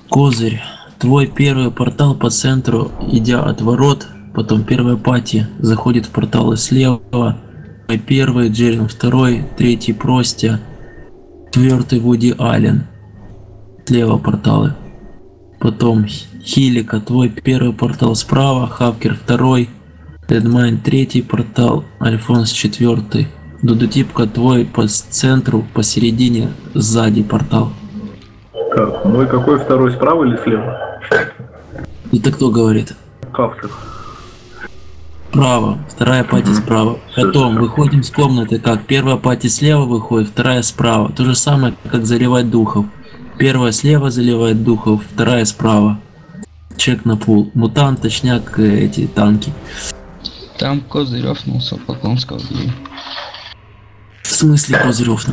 Козырь. Твой первый портал по центру, идя от ворот, потом первая пати заходит в порталы слева, первый Джерин, второй, третий Простя, четвертый Вуди Аллен, слева порталы. Потом Хилика, твой первый портал справа, Хавкер второй, Дедмайн третий портал, Альфонс четвертый, Дудутипка твой по центру, посередине, сзади портал. Как? Ну и какой второй, справа или слева? Это кто говорит? Хавкер. Справа, вторая пати справа. Потом выходим с комнаты, как первая пати слева выходит, вторая справа. То же самое, как заливать духов. Первая слева заливает духов, вторая справа. Чек на пул. Мутант, точняк, эти танки. Там Козырь офнулся, пока он сказал. В смысле Козырь офнул?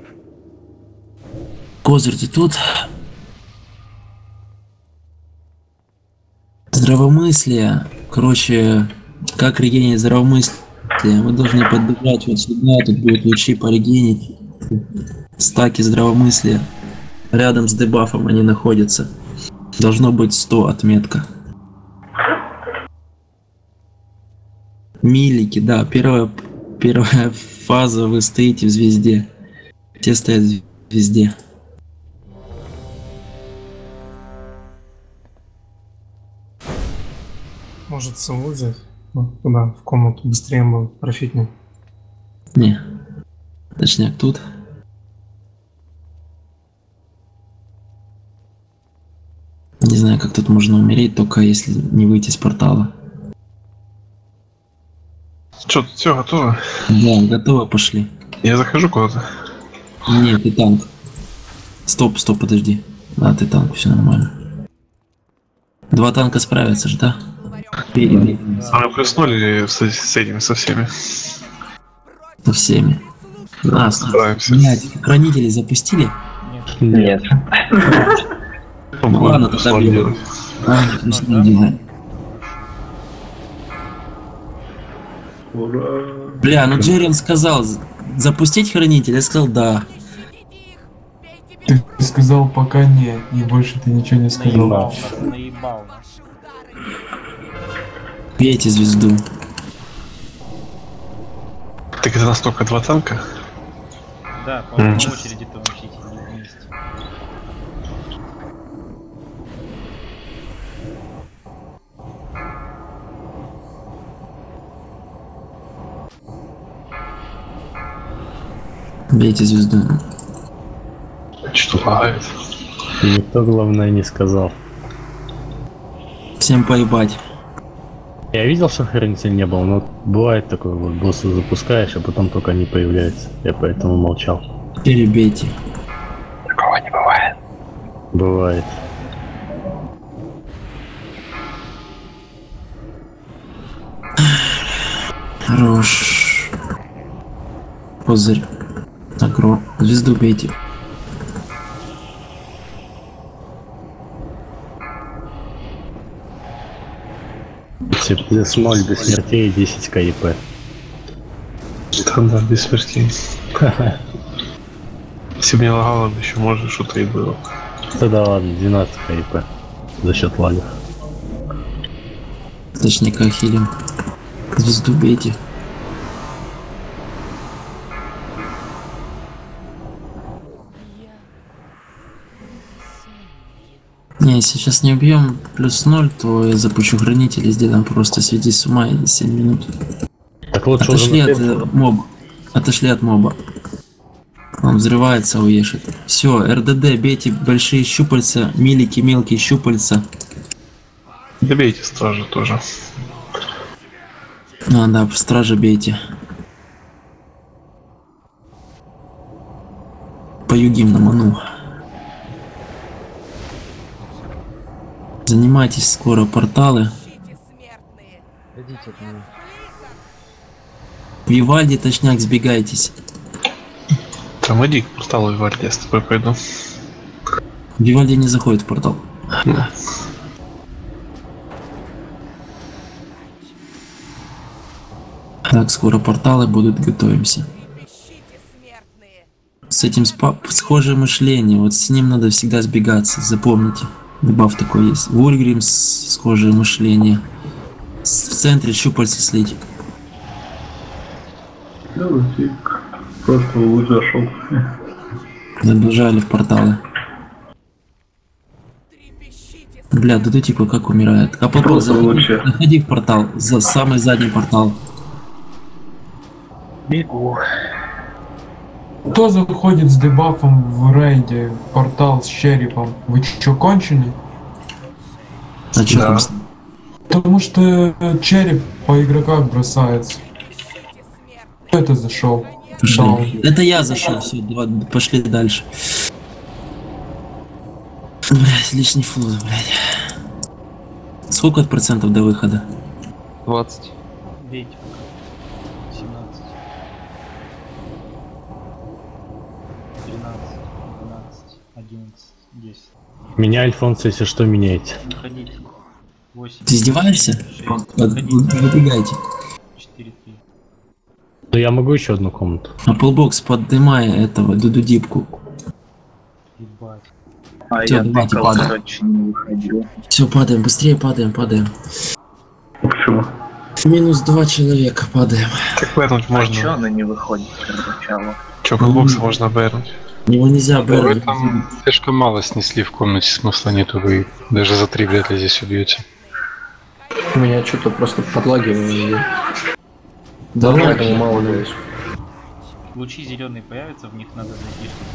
Козырь, ты тут? Здравомыслие. Короче, как регенить здравомыслие? Мы должны подбежать вот сюда, тут будут лучи порегенить. Стаки здравомыслия. Рядом с дебафом они находятся. Должно быть 100 отметка. Милики, да, первая фаза, вы стоите в звезде. Все стоят в звезде. Может сову взять? Ну, туда, в комнату, быстрее мы профитнем. Не. Точняк тут. Не знаю, как тут можно умереть, только если не выйти с портала. Что, тут все готово? Да, готово, пошли. Я захожу куда-то. Нет, ты танк. Стоп, подожди. Да, ты танк, все нормально. Два танка справятся же, да? Перебей. А мы плюснули с этими, со всеми. Со всеми. А, Справимся. блядь, хранители запустили? Нет. Ну ладно, тогда бьем. Не делаем. Ура! Бля, ну Джерин сказал запустить хранитель, я сказал да. Ты сказал пока не, и больше ты ничего не сказал. Наебал. Бейте звезду. Так это настолько два танка? Да, по очереди-то учите не вместе. Бейте звезду. Что лагает? Никто, главное, не сказал. Всем поебать. Я видел, что хранитель не был, но бывает такое, вот босса запускаешь, а потом только они появляются. Я поэтому молчал. Перебейте. Такого не бывает. Бывает. Хорош. Козырь. Агро. Звезду бейте. Плюс 0 без смертей и 10 КИП. Там да, без смертей. Если бы не лагало, еще может что-то и было. Тогда ладно, 12 КИП. За счет лагов. Точника хилим. Звезду бейте. Не, если сейчас не убьем плюс 0, то я запущу хранителя, сделаем просто свети с ума и 7 минут. Так лучше Отошли уже от моба. Отошли от моба. Он взрывается, уешит. Все, РДД, бейте большие щупальца, милики, мелкие щупальца. Добейте стража тоже. А, да, стража бейте. Поюгим на ману. Занимайтесь скоро порталы. В Вивальди точняк сбегайтесь. Там иди к порталу Вивальди, я с тобой пойду. Вивальди не заходит в портал. Так, скоро порталы будут, готовимся. С этим схожее мышление, вот с ним надо всегда сбегаться, запомните. Дебаф такой есть. Вульгрим схожее мышление. В центре щупальца слить. Просто луч зашел. Забежали в порталы. Бля, да ты типа как умирает. А потом Просто лучше. заходи в портал, за самый задний портал. Бегу. Кто заходит с дебафом в рейде в портал с черепом? Вы чё, кончены? А чё там? Потому что череп по игрокам бросается. Кто это зашел? Пошли. Это я зашел, все, пошли дальше. Блять, лишний флот, блять. Сколько процентов до выхода? 20. Бейте пока. 17. 13, 12, 11, 10. Меня, Альфонс, если что, меняете. Выходите. 8. Ты издеваешься? Выдвигайте. 4, 3. Но я могу еще одну комнату. А полбокс поднимай этого дудудипку. Ебать. А Всё, я давайте тыкал, падаем. короче, не выходил. Все, падаем, быстрее падаем, падаем. Почему? Минус 2 человека падаем. Так бэрнуть А чё можно. она не выходит для начала? Чё, хелбокса можно бэрнуть? Его нельзя Вы бэрнуть. там слишком мало снесли в комнате, смысла нету, вы даже за 3 вряд ли здесь убьете. У меня что-то просто подлагивание. Да ладно. Поэтому мало дает. Лучи зеленые появятся, в них надо зайти, чтобы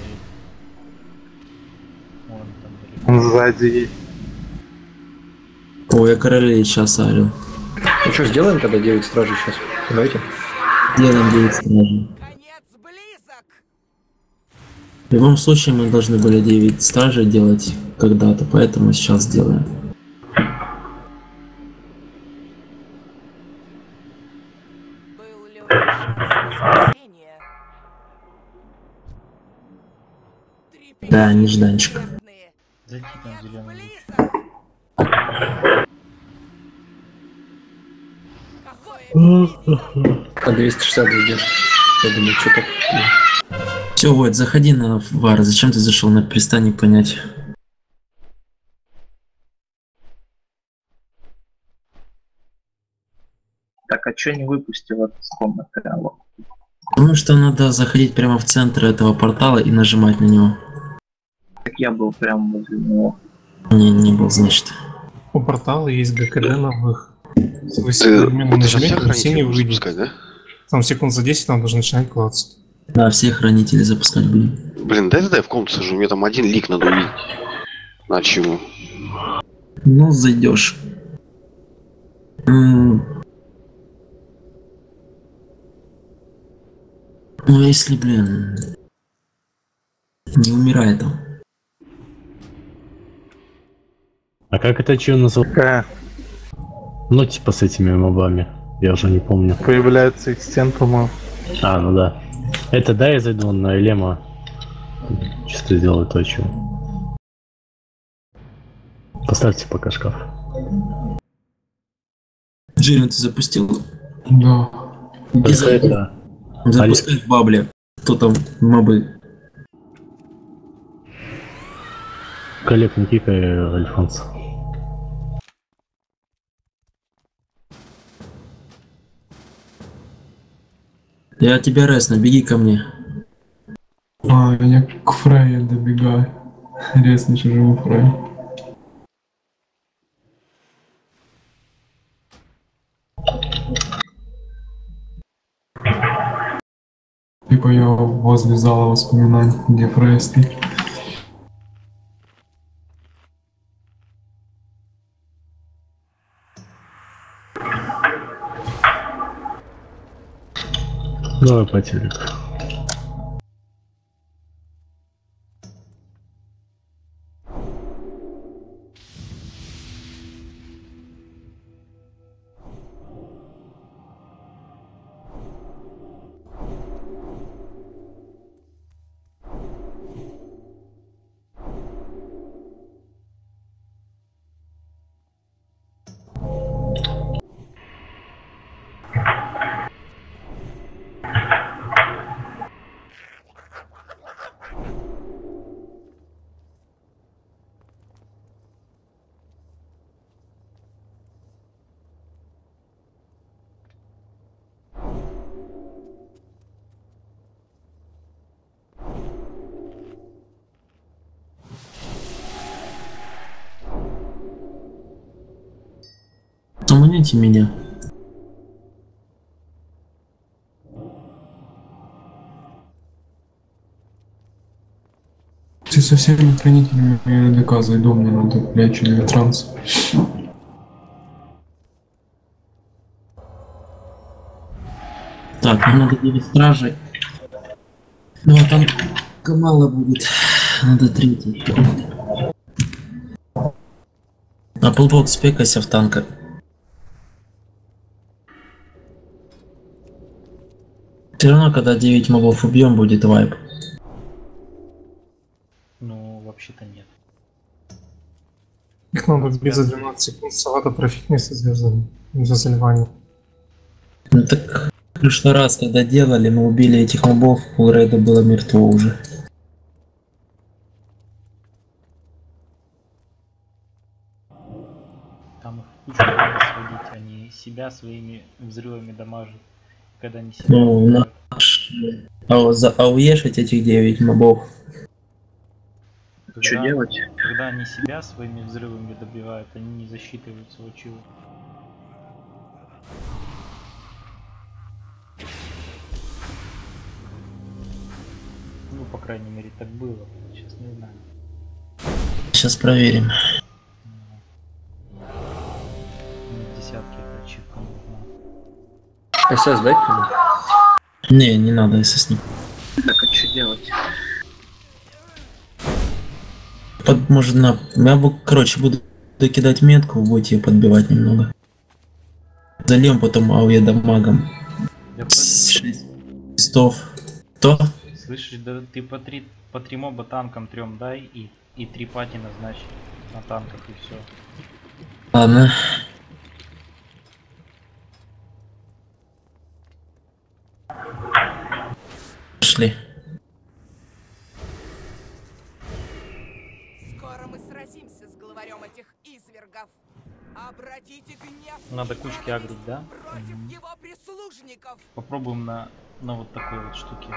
посмотреть. Вон там далеко. Сзади есть. Ой, я королей сейчас алю. Ну что, сделаем тогда 9 стражей сейчас? Давайте. Делаем 9 стражей. В любом случае мы должны были 9 стражей делать когда-то, поэтому сейчас сделаем. Да, нежданчик. Зайти там зеленый луч. А 260 идет. Я думаю, что так. Все, вот, заходи на вар. Зачем ты зашел на пристань, не понять. Так, а чё не выпустил от комнаты? Алло. Потому что надо заходить прямо в центр этого портала и нажимать на него. Так я был прям возле него. Не был, значит. У портала есть ГКД новых. Вы Ты одновременно сейчас нажмете, всех на синий хранителей будешь выйдет. запускать, да? Там секунд за 10 там должен начинать клацать. Да, все хранители запускать будем. Блин, дай я в комнату сажу, у меня там один лик надо увидеть. На чему? Ну, зайдешь. Ну, если, блин, не умирай там. А как это чё называется? Ну, типа с этими мобами. Я уже не помню. Появляется экстен, по-моему. А, ну да. Это да, я зайду на Элема. Чисто сделаю то, что. Поставьте пока шкаф. Джерин, ты запустил? Да. Это... Запускай в бабле. Кто там мобы? Коллег, не кикай, Альфонс. Я тебя ресну, беги ко мне. А, я к Фрейе добегаю. Резно чужому Фрей. Типа я возле зала воспоминаний, где Фрей стоит. Давай по телеку. заманите меня. Ты со всеми хранителями ЛДК зайду, мне надо, блядь, или транс. Так, мне надо 9 стражей. Ну а там мало будет. Надо 3. А полбок спекайся в танка. Все равно, когда 9 мобов убьем, будет вайп. Ну, вообще-то нет. Их надо сбить за 12 секунд, салата профитнеса за заливание. Ну так, в прошлый раз, когда делали, мы убили этих мобов, у рейда было мертво уже. Там их в кучу надо сводить, они себя своими взрывами дамажат. Когда они себя... Ну, наш... ауешить этих 9 мобов. Что делать? Когда они себя своими взрывами добивают, они не засчитывают свой чего. Ну, по крайней мере, так было. Сейчас не знаю. Сейчас проверим. Десятки это ачивка нужна. СС дай кому? Не надо СС не. Так, а что делать? Может на... Я, короче, буду кидать метку, вы будете ее подбивать немного. Зальем потом ауе дамагом. 6 листов. Кто? Слышишь, да ты по 3 моба танкам 3 дай и 3 пати назначь на танках и все. Ладно. Пошли. Скоро мы сразимся с главарем этих извергов. Обратите гнев. Надо кучки агрить, да? Против его прислужников. Попробуем на вот такой вот штуке.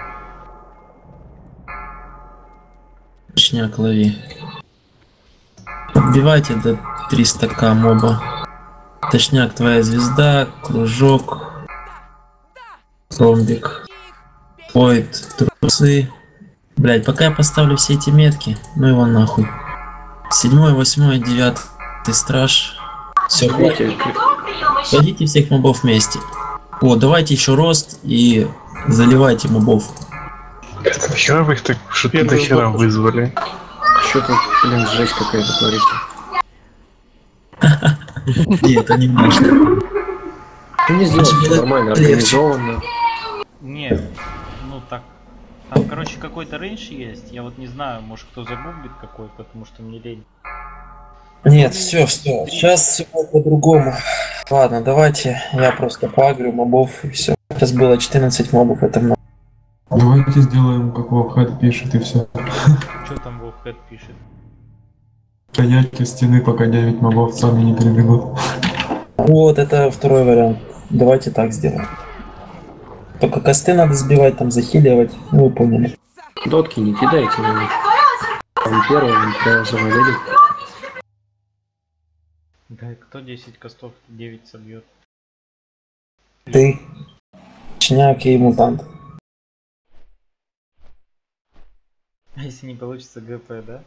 Точняк лови. Подбивайте до 300к моба. Точняк, твоя звезда, кружок, ромбик, поет, трусы. Блять, пока я поставлю все эти метки, ну его нахуй. 7, 8, 9 страж. Все, вводите всех мобов вместе. О, давайте еще рост и заливайте мобов. Хера вы их так что-то до хера вызвали. Что-то, блин, жесть какая-то творится. Нет, это не можно. Ты не сделал нормально, организованно. Не, ну так. Там, короче, какой-то рейндж есть. Я вот не знаю, может кто загуглит какой, потому что мне лень. Нет, все. Сейчас все по-другому. Ладно, давайте я просто поагрю мобов и все. Сейчас было 14 мобов, это много. Давайте сделаем, как Вовхед пишет, и все. Что там Вовхед пишет? Стоять у стены, пока 9 мобов сами не перебегут. Вот, это второй вариант. Давайте так сделаем. Только косты надо сбивать, там захиливать. Ну, вы поняли. Дотки не кидайте на них. Там первый, прям завалили. Да, кто 10 костов 9 собьет? Ты, Чняк и мутант. А если не получится ГП, да?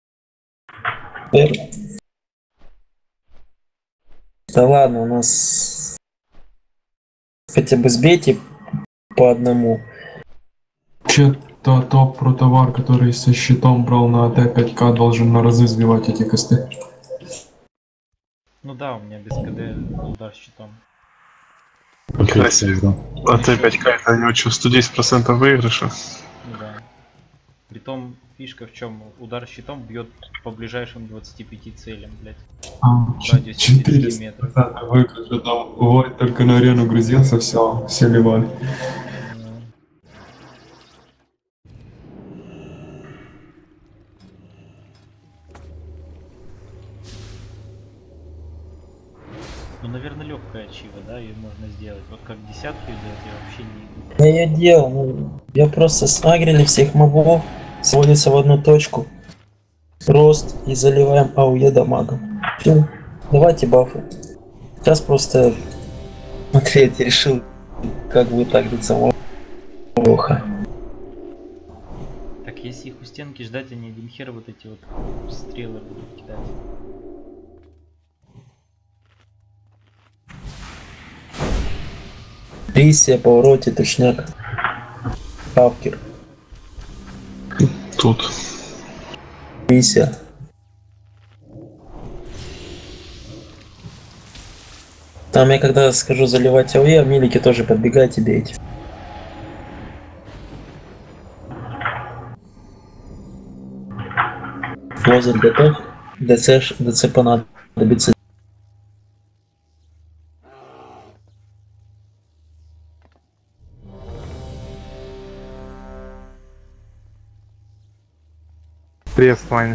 Да ладно, у нас хотя бы сбейте по одному. Вообще-то топ про товар, который со щитом брал на АТ-5К, должен на разы сбивать эти косты. Ну да, у меня без КД удар щитом. Красиво. А Т5К это у него что, 110% выигрыша? Да. Притом фишка в чем? Удар щитом бьет по ближайшим 25 целям, блять. Радиус 400 метров. Выигрыша там. Войд только на арену грузился, все ливали. Ну, наверное, легкая ачива, да, ее можно сделать. Вот как десятки делать, я вообще не... Да я делал, ну, я просто снагрили всех мобов, сводится в одну точку. Рост и заливаем ауе дамагом. Все, давайте бафы. Сейчас просто смотреть решил, как будет так до самого плохо. Так, если их у стенки ждать, они один хер вот эти вот стрелы будут кидать. Рисия, повороте, точняк. Хавкер. Тут. Рисия. Там я когда скажу заливать АВЕ, милики тоже подбегайте, бейте. Лозер готов. ДЦ понадобится. Привет, с вами.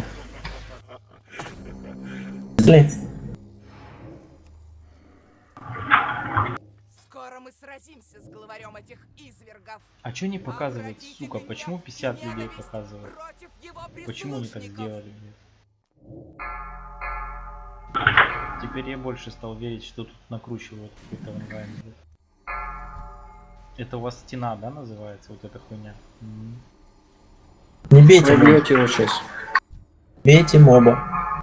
Скоро мы сразимся с главарем этих извергов. А чё не показывает, сука? Почему 50 людей показывают? Почему они так сделали, блядь? Теперь я больше стал верить, что тут накручивают какой-то онлайн, блядь. Это у вас стена, да, называется? Вот эта хуйня? Не бейте моба. Бьете его сейчас. Бейте моба.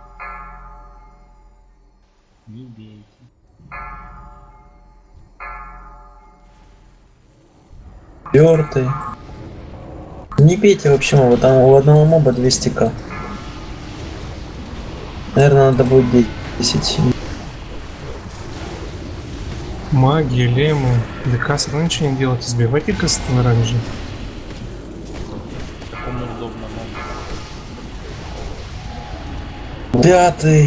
Не бейте. Пёртый. Не бейте вообще моба, там у одного моба 200к. Наверное, надо будет 10. Маги, лемы, ДК все равно ничего не делать, избивайте косты на ранже. Кому удобно, моб. Пятый.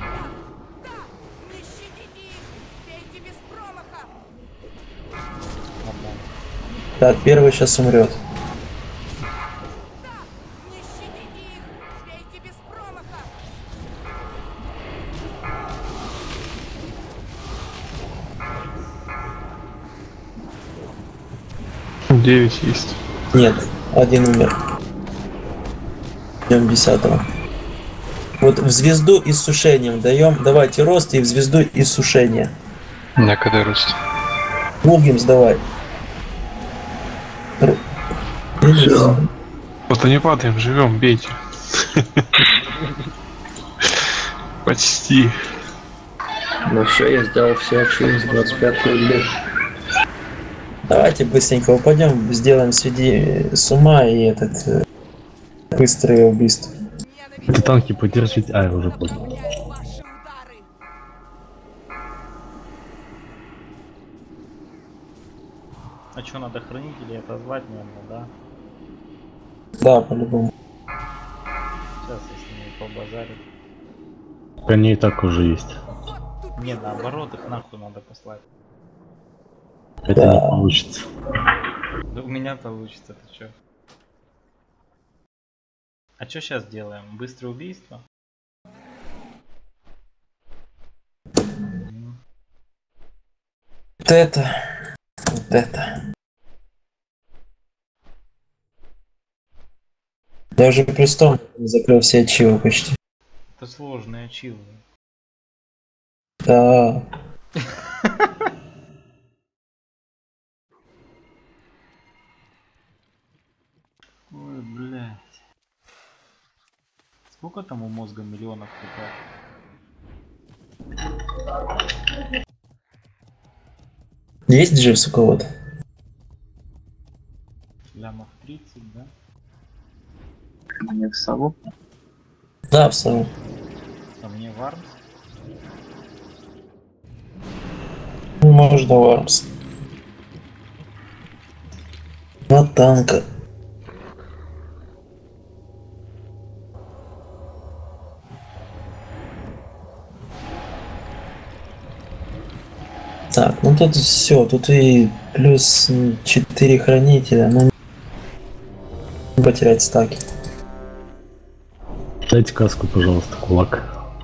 Так, первый сейчас умрет. Девять есть. Нет, один умер. Идем 10-го. Вот в звезду и с сушением даем. Давайте рост и в звезду и сушение. У меня когда рост? Вулгим сдавай. Вот не падаем, живем, бейте. Почти. Ну все, я сделал все акции с 25 лет. Давайте быстренько упадем, сделаем среди с ума и этот быстрое убийство. Это танки поддержите. А, я уже понял. А чё, надо хранителей отозвать, наверное, да? Да, по-любому. Сейчас я с ними побазарю. Они и так уже есть. Не, наоборот, их нахуй надо послать. Это не получится. Да у меня получится, ты чё? А чё сейчас делаем? Быстрое убийство? Вот это. Вот это. Я уже плюстом закрыл все ачивы почти. Это сложные ачивы. Да. Ой, блядь. Сколько там у мозга миллионов хп? Есть дживс у кого-то? Лямов 30, да? Мне в сову. Да, в сову. А мне вармс? Можно вармс. На танка. Так, ну тут все, тут и плюс 4 хранителя, ну не потерять стаки. Дайте каску, пожалуйста, кулак.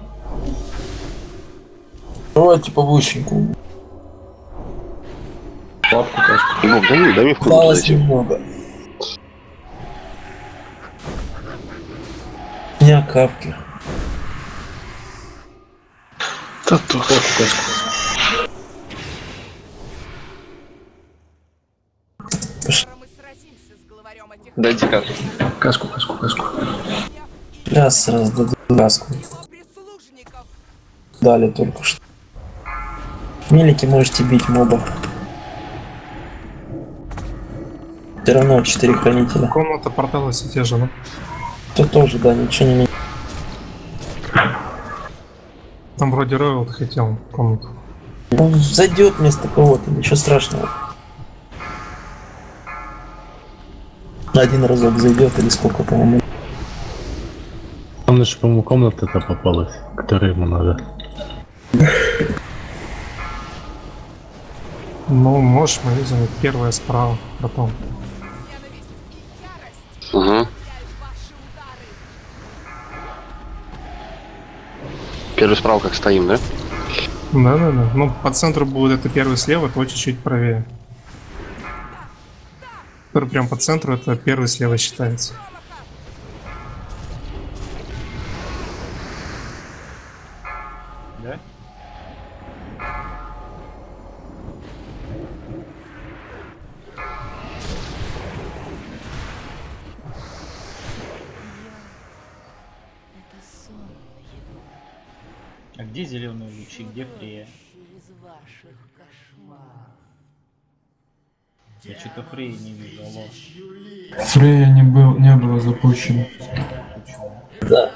Давайте по вышеньку. Папку, каску. Ну, дай мне в комнату Осталось зайти. немного. Не капки. Да тут. Папку, каску. Дайте каску. Каску. Я сразу даю каску. Дали только что. Мелики можете бить мобов. Все равно 4 хранителя. Комната портала все те же, да? Тут тоже, да, ничего не меняется. Там вроде Ройл хотел комнату. Ну, зайдет вместо кого-то, ничего страшного. На один разок зайдет или сколько, по-моему. Там же, по-моему, комната-то попалась, которая ему надо. Ну, можешь мы видим первая справа, потом. Угу. Первый справа как стоим, да? Да. Ну, по центру будет это первый слева, то чуть-чуть правее. Который прям по центру, это первый слева считается. Да? А где зеленые лучи, где Фрея? Я что-то Фреи не вижу, алло. Фрея не было запущено. Да.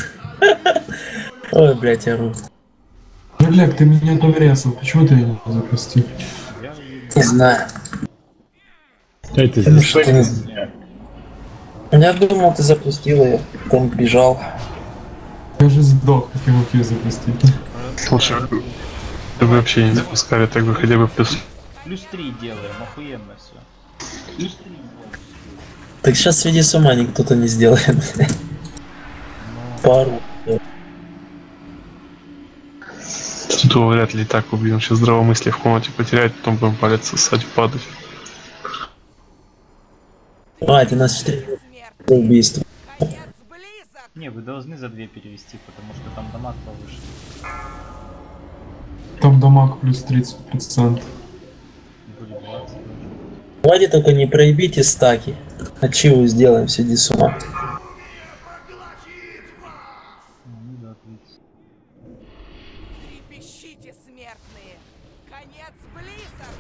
Ой, блять, ору. Олег, ты меня там резал, почему ты ее не запустил? Не знаю. Это Потому что ты не знаю. Я думал, ты запустил ее, потом бежал. Я же сдох, как его фью запустить. Слушай, ты бы вообще не запускали, так бы хотя бы плюс. Плюс 3 делаем, охуенно все. Плюс 3. Так сейчас среди с ума никто-то не сделает. Пару. То вряд ли так убьем. Сейчас здравомыслие в комнате потерять, потом будем палец сосать, падать. Мать, у нас 4 убийства. Не, вы должны за 2 перевести, потому что там дамаг повыше. Там дамаг плюс 30%. Будет 20. Давайте только не проебите стаки. А чего сделаем, сиди с ума. Ну да, 30. Трепещите, смертные! Конец близок!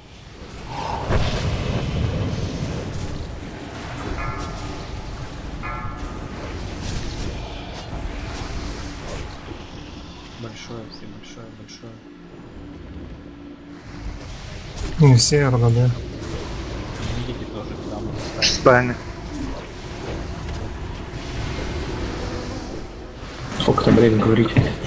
Большое, все большое. Не все РД, да. Видите тоже там. Спальня. Сколько там времени говорить?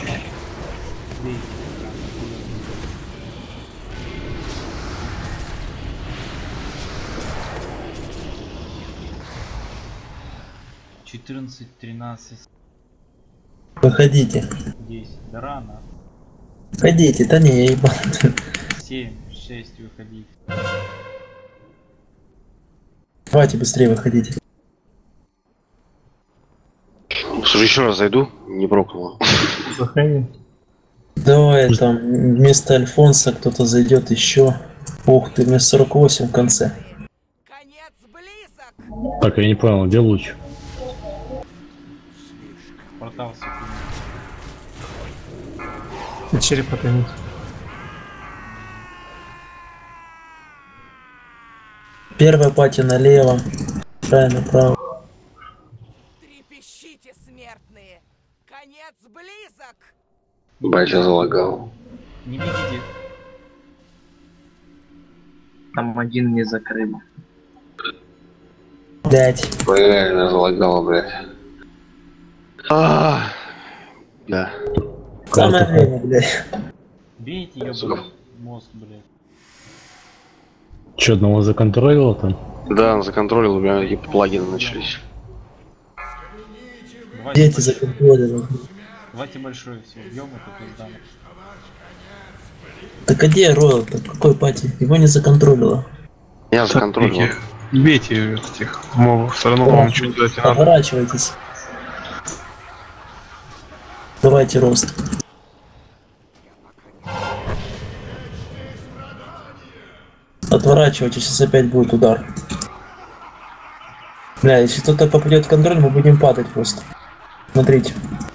Четырнадцать, 13, Выходите. 10. Да рано. Ходите, да не, я ебал. 7, 6, выходить. Давайте быстрее выходите. Слушай, еще раз зайду, не брокнуло. Заходи. Давай там вместо Альфонса кто-то зайдет еще. Ух ты, вместо 48 в конце. Так, я не понял, где луч? Портал секунду. И череп отоймите. Первая пати налево, вторая направо. Трепещите, смертные! Конец близок! Батя залагал. Не бегите. Там один не закрыт. 5. Реально залагало, блядь. Да. Самое время, блядь. Бейте ёбаный мозг, блядь. Че, одного законтролил там? Да, он законтролил, у меня какие-то плагины начались. Дети законтролировали. Давайте большой все, убьем это пиздану. Так а где Ройл-то? Какой пати? Его не законтролило. Я законтролил. Бейте этих мобов, все равно вам ничего не дать не надо. Поворачивайтесь. Давайте рост. Отворачивайтесь, сейчас опять будет удар. Бля, если кто-то попадет в контроль, мы будем падать просто. Смотрите.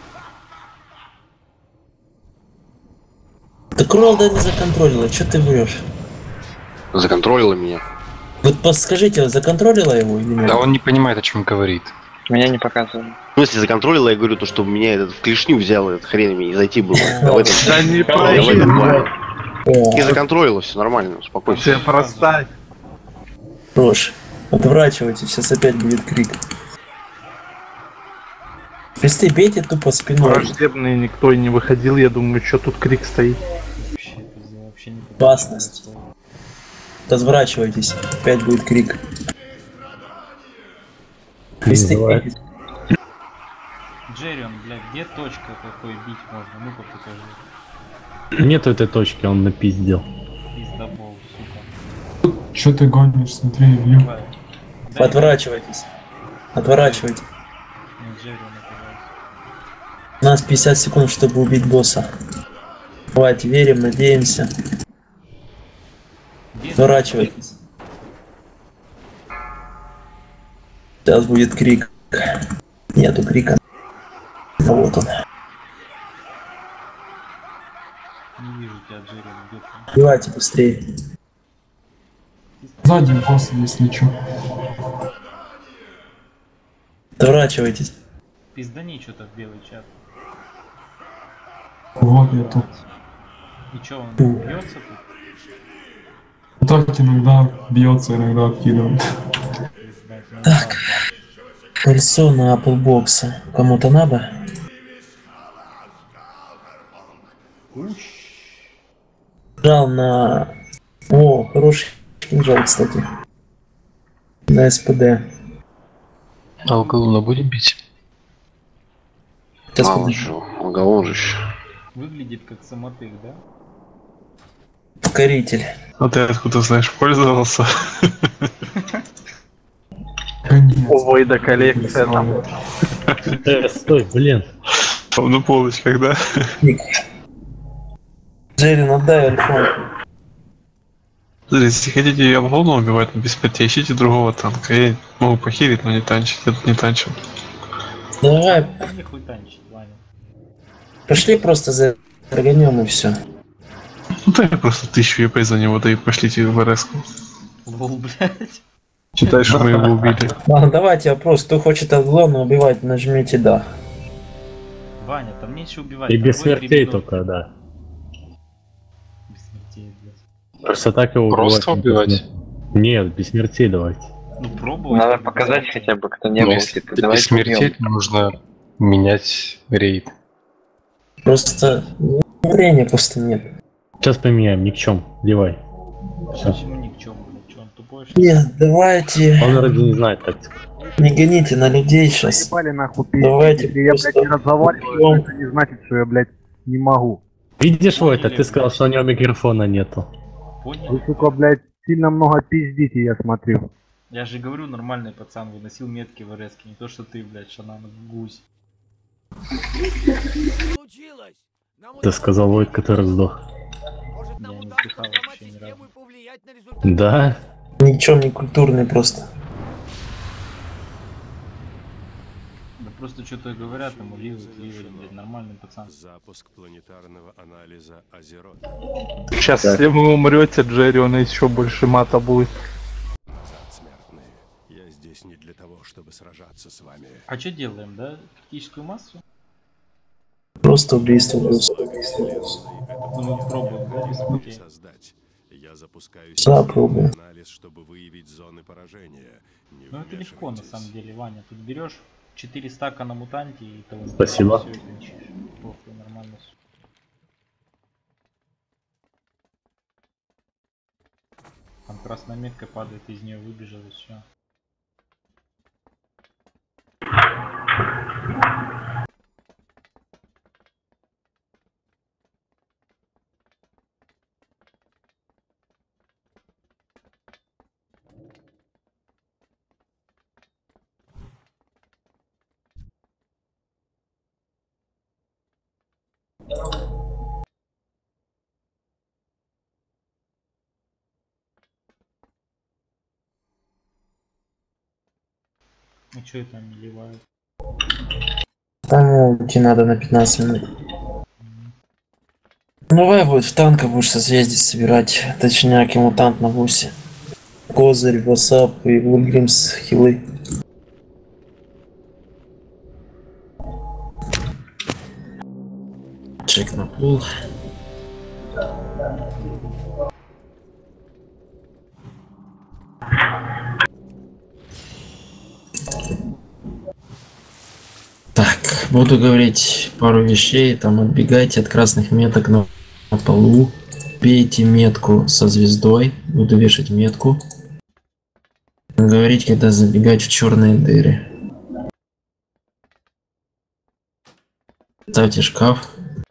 Так Ролда не законтролила, что ты врешь? Законтролила меня. Вот скажите, законтролила его или нет? Да он не понимает, о чем говорит. Меня не показывали. Ну, если законтролила, я говорю, то, чтобы меня этот в клешню взял, этот хрен мне не зайти было. Да не правильно. И законтролила, все нормально, успокойся. Все простая. Рош, отворачивайтесь, сейчас опять будет крик. Кресты бейте тупо спиной. Враждебный никто и не выходил, я думаю, что тут крик стоит. Опасность. Разворачивайтесь, опять будет крик. Кресты бейте. Джеррион, блядь, где точка, какой бить можно? Ну-ка покажи. Нету этой точки, он напиздел. Пиздобол, сука. Чё ты гонишь, смотри, Илью. Давай. Отворачивайтесь. Отворачивайтесь. Нет, Джеррион, пожалуйста. У нас 50 секунд, чтобы убить босса. Давайте, верим, надеемся. Отворачивайтесь. Сейчас будет крик. Нету крика. Вот он. Не вижу тебя, Джеррион, где ты? Давайте быстрее. Сзади босс, если чё. Отворачивайтесь. Пиздани что-то в белый чат. Вот я тут. И чё, он бьется тут? Так иногда бьется, иногда откидывает. Так. Кольцо на Apple бокса. Кому-то надо? Жал на... О, хороший кинжал, кстати. На СПД. А уголовно будем бить? Сейчас Мало чего, уголовно же еще. Выглядит как самотык, да? Покоритель. А ты откуда знаешь, пользовался? Ой, да коллекция там. Стой, блин. Там на полочках, да? Джерин, отдай альфон. Если хотите ее уголовно убивать на бессмертие, ищите другого танка. Я могу похилить, но не танчить. Я тут не танчил. Давай, Нихуй танчить, Ваня. пошли просто за прогонем и все. Ну дай просто 1000 ЕП за него, да и пошлите в РС-ку. Лол, блядь. Считай, что мы его убили. Ладно, давайте вопрос. Кто хочет угловно убивать, нажмите да. Ваня, там нечего убивать. И там без двое смертей грибов. только, да. Без смертей, блядь. Просто так его Просто убивать? Нет, без смертей давайте. Ну пробовать. Надо показать хотя бы, кто не Ну, был. если Типа, ты давайте без смертей, убьем. то нужно менять рейд. Просто времени просто нет. Сейчас поменяем, ни в чем. Девай. Почему ни к чему, блядь? Че, он тупой, что ли? Нет, давайте. Он вроде не знает тактику. Не гоните на людей сейчас. Нахуй, Давайте если я, блядь, не разговариваю, убьем. это не значит, что я, блядь, не могу. Видишь, Войта, ты сказал, что у него микрофона нету. Понял? Вы, сука, блядь, сильно много пиздите, я смотрю. Я же говорю, нормальный пацан, выносил метки в РС, не то что ты, блядь, шанан гусь. Случилось! Нам Ты сказал Войт, который сдох. Может, нам Я не удастся слыхал взломать вообще ни систему разу. и повлиять на результат? Да? Ничем не культурный просто. Да просто что-то говорят, ему ливают, блядь, нормальный пацан. Запуск планетарного анализа Азерот. Сейчас, если вы умрете, Джерриона еще больше мата будет. Назад, смертные. Я здесь не для того, чтобы сражаться с вами. А что делаем, да? Критическую массу? Просто убийство плюс. Ну мы пробуем, да, без смертей. Создать. Я запускаю Да, пробуем. анализ, чтобы выявить зоны поражения. Не Ну это легко на вмешивайтесь. самом деле, Ваня. Тут берешь 4 стака на мутанте и того. Спасибо. Все это ищешь. Похуй, нормально всё. Там красная метка падает, из нее выбежал и все. А что это они ливают? Там уйти надо на 15 минут. Давай будет в танка будешь созвездие собирать. Точняк и мутант на бусе. Козырь, васап и Вульгримс хилы. Чек на пул. Так, буду говорить пару вещей, там отбегайте от красных меток на полу, бейте метку со звездой, буду вешать метку, говорить, когда забегать в черные дыры. Ставьте шкаф.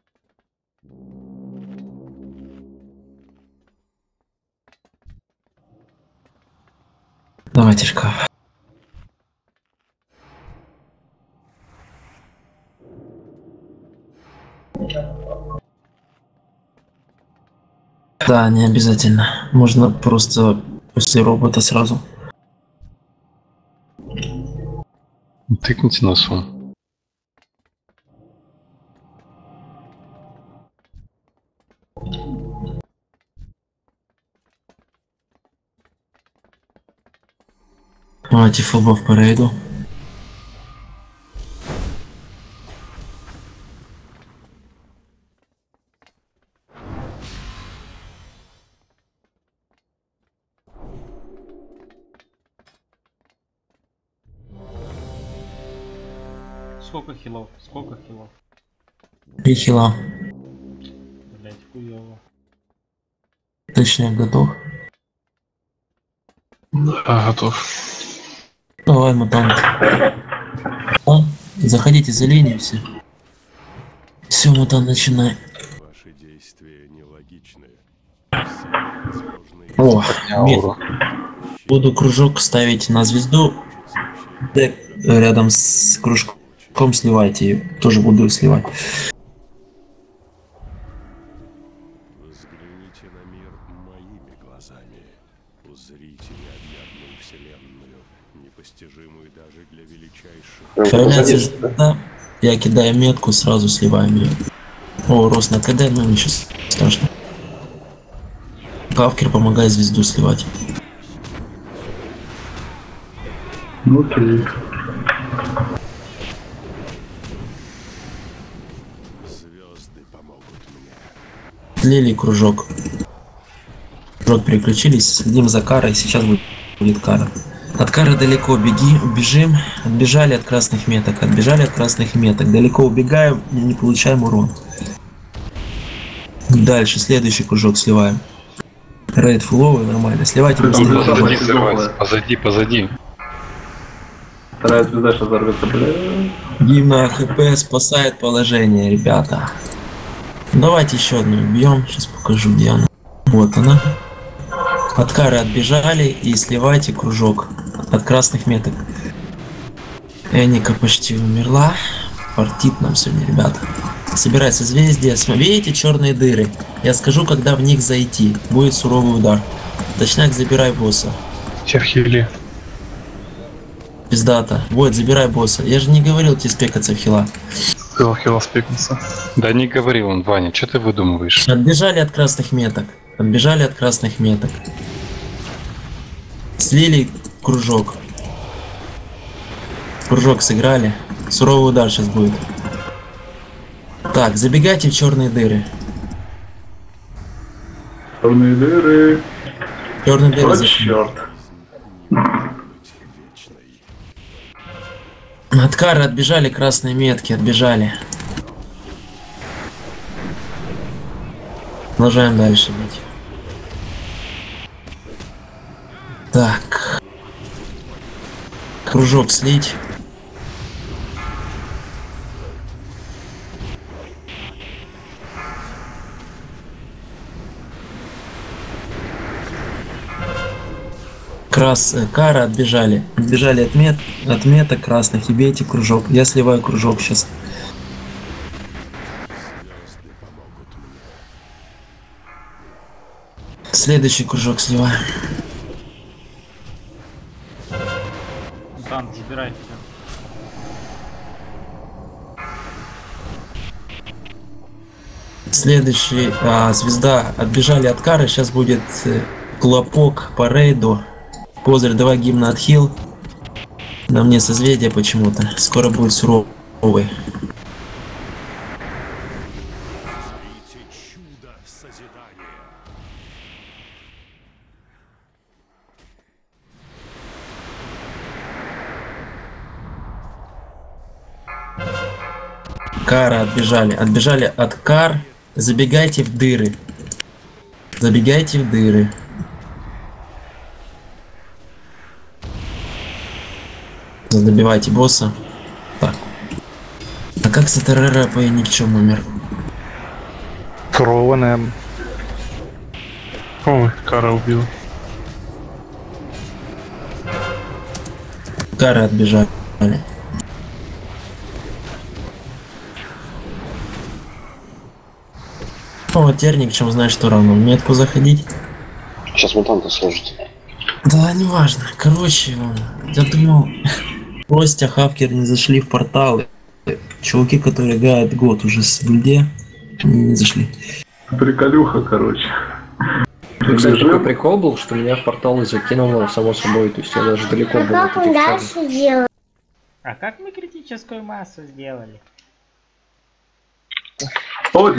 Давайте шкаф. Да, не обязательно. Можно просто после робота сразу. Тыкните носом. Давайте фулбов по рейду. Сколько хилов? Сколько хилов? 3 хила. Блять, хуёво. Точнее, готов. Да, готов. Давай, мутант. А? Заходите за линию все. Все, мутант, начинай. Ваши действия нелогичны. О, буду кружок ставить на звезду. Дек рядом с кружком сливайте ее. Тоже буду сливать. Взгляните на мир моими глазами. Узрите необъятную вселенную, непостижимую даже для величайших. Появляется звезда, я кидаю метку, сразу сливаем ее. О, рост на КД, но ничего страшного. Кавкер помогает звезду сливать. Окей. Звезды помогут мне. Слили кружок. Кружок переключились, следим за карой, сейчас будет кара. От кары далеко убежим, отбежали от красных меток, далеко убегаем, не получаем урон. Дальше, следующий кружок сливаем. Рейд фуловый, нормально, сливайте быстрее. Позади. Вторая звезда сейчас взорвется, бля. Гимна ХП спасает положение, ребята. Давайте еще одну убьем, сейчас покажу, где она. Вот она. От кары отбежали и сливайте кружок от красных меток. Эника почти умерла. Фартит нам сегодня, ребята. Собирай созвездие. Видите черные дыры? Я скажу, когда в них зайти. Будет суровый удар. Точняк, забирай босса. Хили. Пиздата. Вот, забирай босса. Я же не говорил тебе спекаться в хила. Сказал хила спекнуться. Да не говорил он, Ваня, что ты выдумываешь? Отбежали от красных меток. Слили кружок. Кружок сыграли. Суровый удар сейчас будет. Так, забегайте в черные дыры. Черные дыры. Черные дыры. Вот черт. От кары отбежали красные метки, отбежали. Продолжаем дальше бить. Так. Кружок слить. Кара отбежали. Отбежали от меток красных и бейте кружок. Я сливаю кружок сейчас. Следующий кружок сливаю. Мутант Забирай все. Следующий, звезда, отбежали от кары, сейчас будет хлопок по рейду. Козырь, давай гимн отхил. На мне созвездие почему-то, скоро будет суровый. Кара отбежали. Отбежали от кар. Забегайте в дыры. Забегайте в дыры. Добивайте босса. Так. А как с Террера по ни в чем умер? Трованная. Ой, Кара убила. Кара отбежали. О, теперь ни к чему, знаешь, что равно. В метку заходить. Сейчас мутанты сложите. Да, не важно. Короче, я думал, Костя, Хавкер не зашли в порталы. Чуваки, которые играют год уже с гильдия, не зашли. Приколюха, короче. Кстати, такой прикол был, что меня в порталы закинуло само собой, то есть я даже далеко был от этих шагов. А как мы критическую массу сделали?